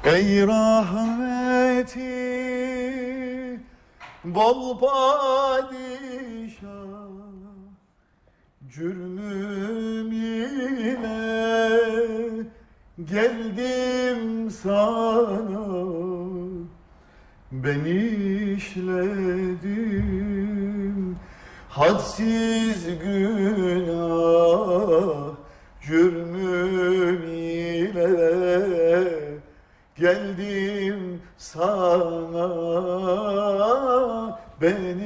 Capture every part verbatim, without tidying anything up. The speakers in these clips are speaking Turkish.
Ey rahmeti bol padişah, cürmüm ile geldim sana. Ben işledim hadsiz günah, cürmüm ile geldim sana. Ben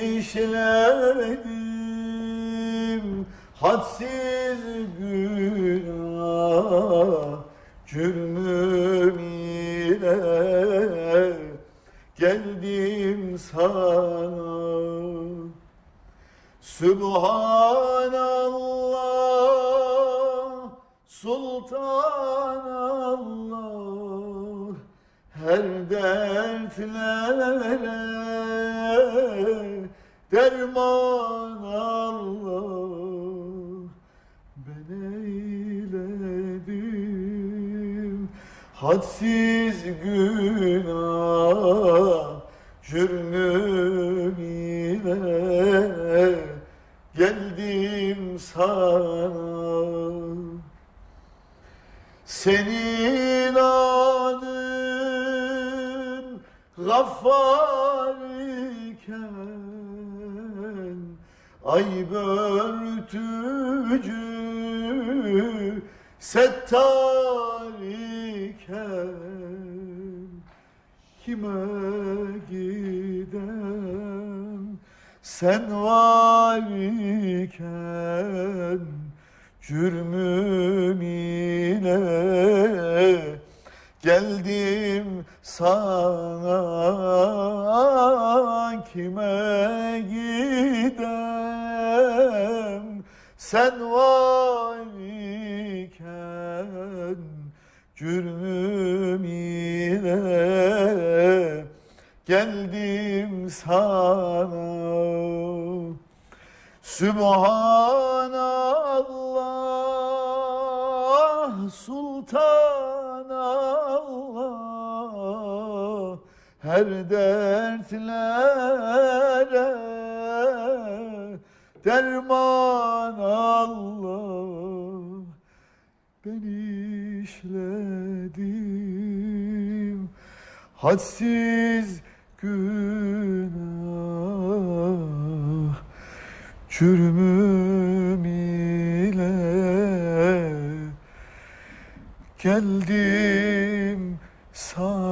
işledim hadsiz günah, cürmüm ile geldim sana. Subhanallah, Sultanallah, her dertlere derman Allah. Ben eyledim hadsiz günah, cürmüm ile geldim sana. Senin adın Gaffar iken, ay börtücü Settar iken, kime gidem sen var iken, cürmüm ile geldim sana. Kime gidem sen var iken, cürmüm ile geldim sana. Subhanallah, Sultanallah, her dertlere derman Allah. Ben işledim hadsiz günah, cürmüm ile geldim sana.